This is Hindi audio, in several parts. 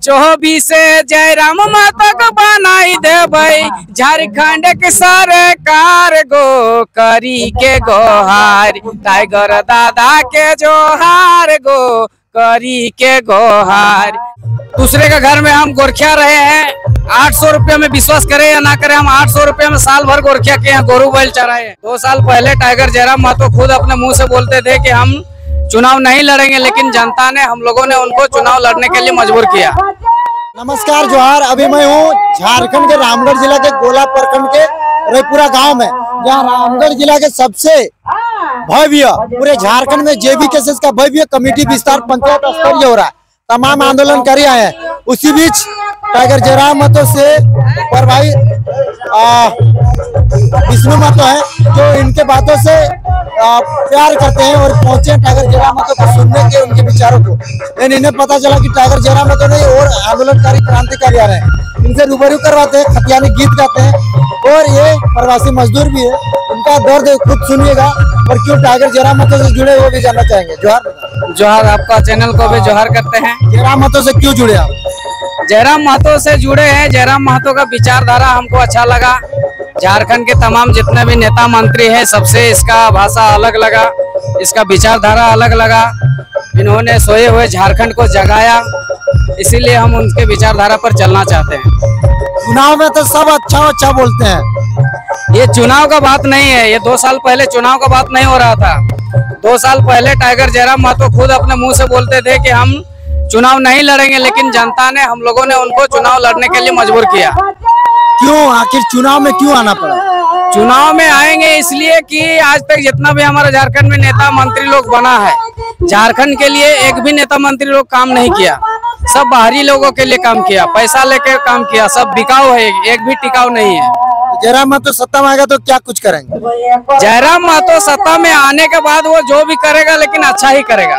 24 जयराम महतो को बनाई दे भाई, झारखंड के सरकार गो करी के गोहार, टाइगर दादा के जोहार गो करी के गोहार। दूसरे के घर में हम गोरखिया रहे हैं, 800 रुपये में विश्वास करें या ना करें, हम 800 रुपये में साल भर गोरखिया के यहाँ गोरू बैल चराए। 2 साल पहले टाइगर जयराम महतो खुद अपने मुंह से बोलते थे कि हम चुनाव नहीं लड़ेंगे, लेकिन जनता ने, हम लोगों ने उनको चुनाव लड़ने के लिए मजबूर किया। नमस्कार, जोहार। अभी मैं हूँ झारखंड के रामगढ़ जिला के गोला प्रखंड के रेपुरा गांव में, जहाँ रामगढ़ जिला के सबसे भव्य, पूरे झारखंड में JBKSS का भव्य कमेटी विस्तार पंचायत स्तरीय हो रहा है। तमाम आंदोलनकारी आए हैं। उसी बीच टाइगर जयराम महतो से पर भाई विष्णु महतो है, जो इनके बातों से प्यार करते हैं और पहुंचे टाइगर जयराम महतो को सुनने के, उनके विचारों को। लेकिन इन्हें पता चला कि टाइगर जयराम महतो नहीं और आंदोलनकारी क्रांतिकारी आ रहे हैं। इनसे रूबरू करवाते हैं, खतियानी गीत गाते हैं और ये प्रवासी मजदूर भी है। उनका दर्द खुद सुनिएगा और क्यों टाइगर जयराम महतो से जुड़े वो भी जानना चाहेंगे। जोहार, आपका चैनल को भी जोहार करते हैं। जयराम महतो से क्यों जुड़े आप? जयराम महतो से जुड़े हैं, जयराम महतो का विचारधारा हमको अच्छा लगा। झारखंड के तमाम जितने भी नेता मंत्री हैं, सबसे इसका भाषा अलग लगा, इसका विचारधारा अलग लगा। इन्होंने सोए हुए झारखंड को जगाया, इसीलिए हम उनके विचारधारा पर चलना चाहते हैं। चुनाव में तो सब अच्छा बोलते हैं। ये चुनाव का बात नहीं है, ये 2 साल पहले चुनाव का बात नहीं हो रहा था। 2 साल पहले टाइगर जयराम महतो खुद अपने मुंह से बोलते थे कि हम चुनाव नहीं लड़ेंगे, लेकिन जनता ने, हम लोगों ने उनको चुनाव लड़ने के लिए मजबूर किया। क्यों, आखिर चुनाव में क्यों आना पड़ा? चुनाव में आएंगे इसलिए कि आज तक जितना भी हमारा झारखंड में नेता मंत्री लोग बना है, झारखंड के लिए एक भी नेता मंत्री लोग काम नहीं किया। सब बाहरी लोगों के लिए काम किया, पैसा लेके काम किया, सब बिकाऊ है, एक भी टिकाऊ नहीं है। जयराम महतो सत्ता में आएगा तो क्या कुछ करेंगे? जयराम महतो सत्ता में आने के बाद वो जो भी करेगा, लेकिन अच्छा ही करेगा।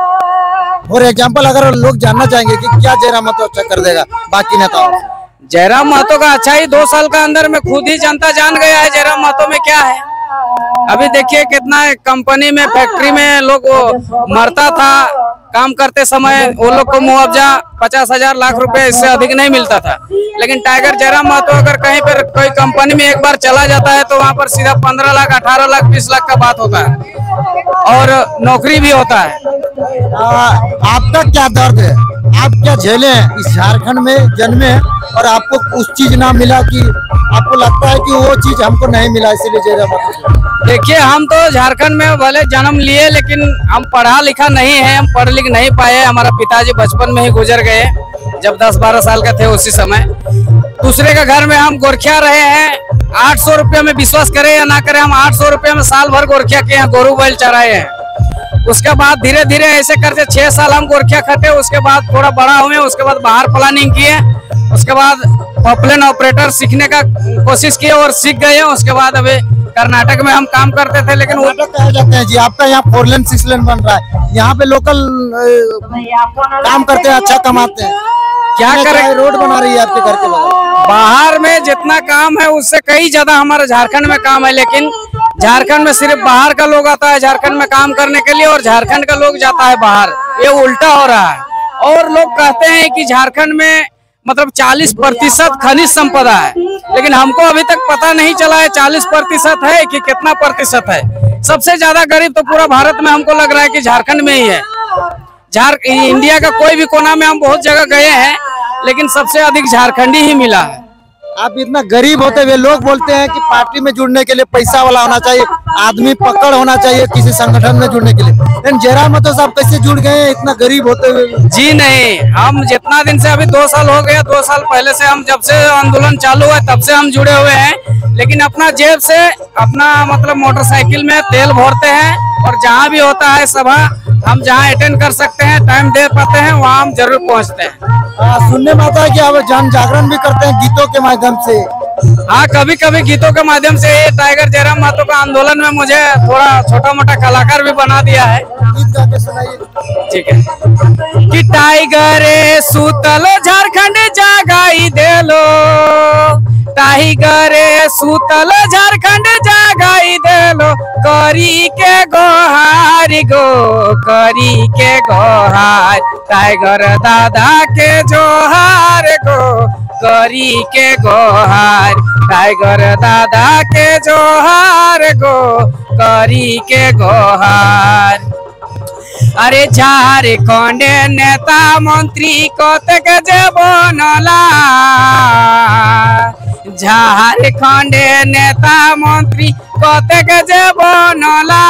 और एग्जाम्पल अगर लोग जानना चाहेंगे कि क्या जयराम महतो अच्छा कर देगा बाकी नेताओं? जयराम महतो का अच्छा ही 2 साल का अंदर में खुद ही जनता जान गया है जयराम महतो में क्या है। अभी देखिए कितना कंपनी में, फैक्ट्री में लोग मरता था काम करते समय, वो लोग को मुआवजा 50,000 लाख रुपए, इससे अधिक नहीं मिलता था। लेकिन टाइगर जयराम महतो अगर कहीं पर कोई कंपनी में एक बार चला जाता है तो वहाँ पर सीधा 15 लाख, 18 लाख, 20 लाख का बात होता है और नौकरी भी होता है। आपका क्या दर्द है, आप क्या झेले हैं इस झारखंड में जन्मे और आपको उस चीज ना मिला कि आपको लगता है कि वो चीज हमको नहीं मिला, इसीलिए जयराम महतो? देखिए, हम तो झारखंड में भले जन्म लिए, लेकिन हम पढ़ा लिखा नहीं है, हम पढ़ लिख नहीं पाए। हमारा पिताजी बचपन में ही गुजर गए, जब 10-12 साल का थे उसी समय। दूसरे के घर में हम गोरखिया रहे हैं, 800 रुपये में विश्वास करें या ना करें, हम 800 रुपये में साल भर गोरखिया के यहाँ गोरू बैल चराए हैं। उसके बाद धीरे धीरे ऐसे करके 6 साल हम गोरखिया खटे, उसके बाद थोड़ा बड़ा हुए, उसके बाद बाहर प्लानिंग किए, उसके बाद पॉपलेन ऑपरेटर सीखने का कोशिश किए और सीख गए। उसके बाद अभी कर्नाटक में हम काम करते थे, लेकिन वो कह जाते हैं जी आपका यहाँ 4 लेन 6 लेन बन रहा है, यहाँ पे लोकल काम करते हैं, अच्छा कमाते हैं, क्या करें? रोड बना रही है आपके घर के बगल। बाहर में जितना काम है उससे कई ज्यादा हमारे झारखंड में काम है, लेकिन झारखंड में सिर्फ बाहर का लोग आता है झारखंड में काम करने के लिए और झारखंड का लोग जाता है बाहर। ये उल्टा हो रहा है। और लोग कहते हैं कि झारखंड में मतलब 40% खनिज संपदा है, लेकिन हमको अभी तक पता नहीं चला है 40% है कि कितना प्रतिशत है। सबसे ज्यादा गरीब तो पूरा भारत में हमको लग रहा है कि झारखंड में ही है। इंडिया का कोई भी कोना में हम बहुत जगह गए हैं, लेकिन सबसे अधिक झारखंडी ही मिला है। आप इतना गरीब होते हुए लोग बोलते हैं कि पार्टी में जुड़ने के लिए पैसा वाला होना चाहिए, आदमी पकड़ होना चाहिए किसी संगठन में जुड़ने के लिए, लेकिन जयराम महतो साहब कैसे जुड़ गए हैं इतना गरीब होते हुए? जी नहीं, हम जितना दिन से, अभी 2 साल हो गया, 2 साल पहले से, हम जब से आंदोलन चालू हुआ तब से हम जुड़े हुए हैं। लेकिन अपना जेब से, अपना मतलब मोटरसाइकिल में तेल भरते हैं और जहाँ भी होता है सभा, हम जहाँ अटेंड कर सकते हैं, टाइम दे पाते हैं, वहाँ हम जरूर पहुँचते हैं। सुनने में आता है कि आप जन जागरण भी करते हैं गीतों के माध्यम से। हाँ, कभी कभी गीतों के माध्यम से। टाइगर जयराम महतो का आंदोलन में मुझे थोड़ा छोटा मोटा कलाकार भी बना दिया है। गीत गा के सुनाइए। ठीक है। कि टाइगर सुतलो झारखंड जागाई देलो, टाइगर सुतल झारखंड जागाई देलो करी के गोहार गो, करी के गोहार टाइगर दादा के जोहार गो, करी के गोहार टाइगर दादा के जोहार गो, करी के गोहार। अरे झारखंड नेता मंत्री कतक जे बनला, झारखंड नेता मंत्री कतक जे बनला,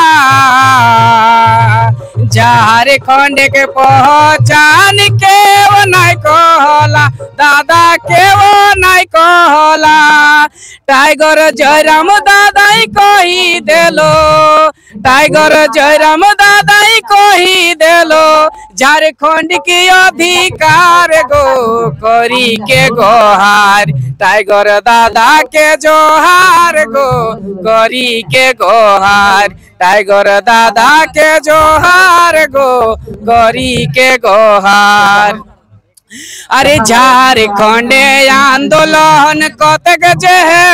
झारखंड के पहचान के वो नहीं कहला, दादा के वो नहीं कहला, टाइगर जयराम दादा ही कही देलो, टाइगर जयराम दादा ही कही देलो झारखंड के अधिकार गो, करी के गोहार टाइगर दादा के जोहार गो, करी के गोहार टाइगर दादा के जोहार गो, करी के गोहार। अरे झारखंड आंदोलन कतक जे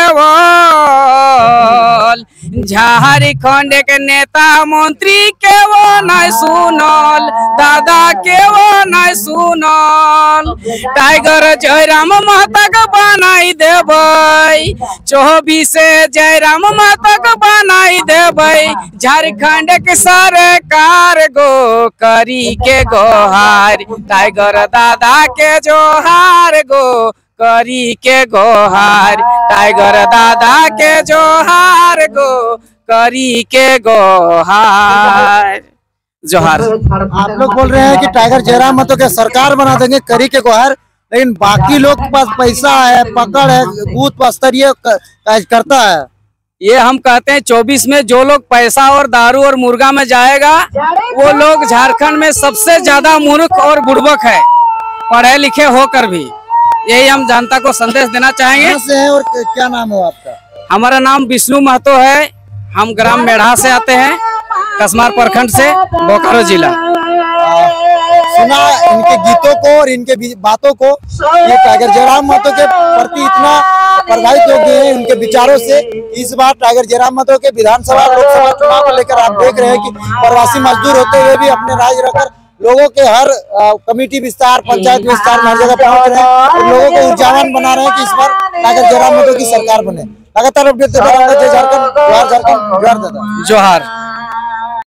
हेवल, झारखंड के नेता मंत्री के वो नहीं सुनल, दादा के वो नहीं सुनल, टाइगर जयराम महतक बनाई देबै, 24 जयराम महतक बनाई देबै, झारखंड के सरकार गो, करी के गोहार टाइगर दादा के जोहार गो, करी के गोहार टाइगर दादा के जोहार गो, करी के गोहार। जोहार। आप लोग बोल रहे हैं कि टाइगर जयराम महतो के सरकार बना देंगे, करी के गोहार, लेकिन बाकी लोग के पास पैसा है, पकड़ है, बूथ स्तरीय करता है। ये हम कहते हैं 24 में जो लोग पैसा और दारू और मुर्गा में जाएगा वो लोग झारखंड में सबसे ज्यादा मूर्ख और बुड़बक है, पढ़े लिखे होकर भी। यही हम जनता को संदेश देना चाहेंगे। कहाँ से है और क्या नाम है आपका? हमारा नाम विष्णु महतो है, हम ग्राम मेढ़ा से आते हैं, कसमार प्रखंड से, बोकारो जिला। सुना इनके गीतों को और इनके बातों को, ये टाइगर जयराम महतो के प्रति इतना प्रभावित हो गए हैं उनके विचारों से। इस बार टाइगर जयराम महतो के विधानसभा लोकसभा चुनाव को लेकर आप देख रहे हैं कि प्रवासी मजदूर होते हुए भी अपने राज्य रहकर लोगों के हर कमेटी विस्तार, पंचायत विस्तार में हर जगह पहुंच रहे हैं और लोगों को ऊर्जावान बना रहे हैं कि इस बार टाइगर जयराम महतो की सरकार बने। लगातार अपडेट देते रहेंगे। जय झारखंड, जोहार झारखंड, जोहार दादा, जोहार।